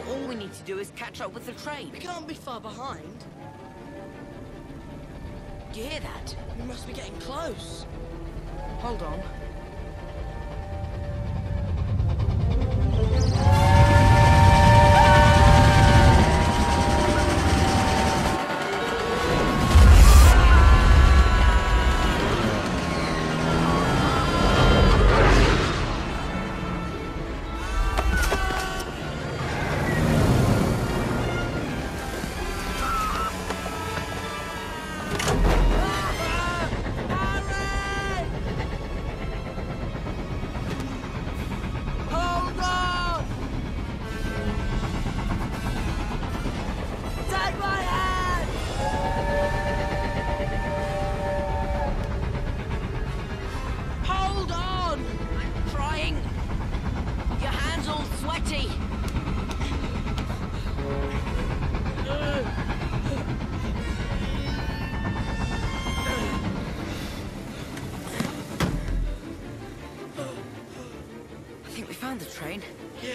all we need to do is catch up with the train. We can't be far behind. Do you hear that? We must be getting close. Hold on. The train? Yeah.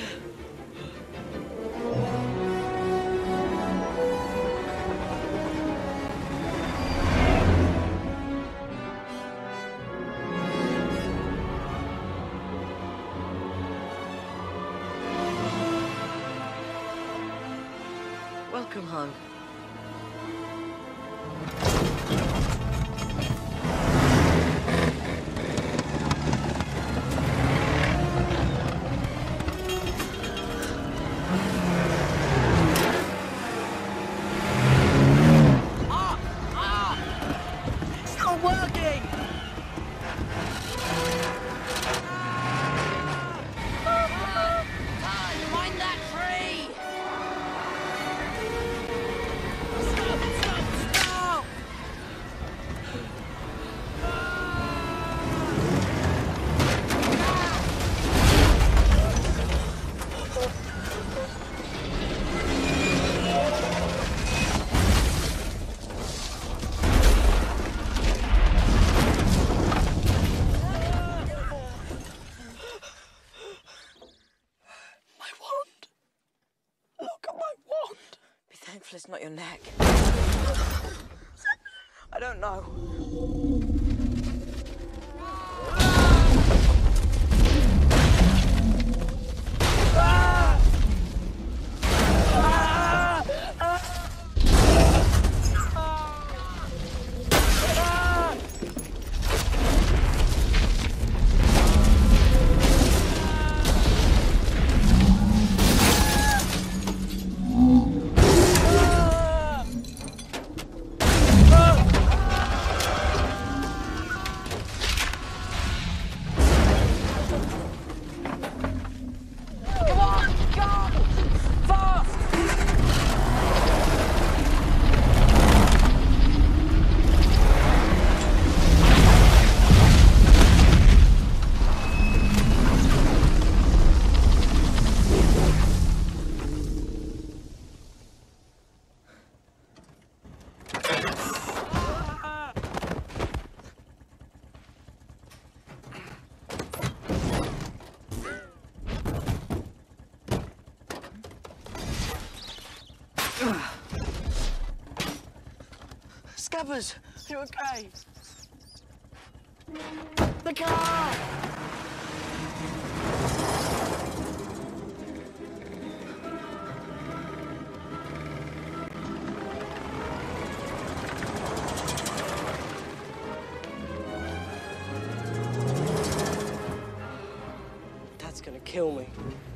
Welcome home. It's not your neck. I don't know. Scabbers, you okay? The car! Dad's gonna kill me.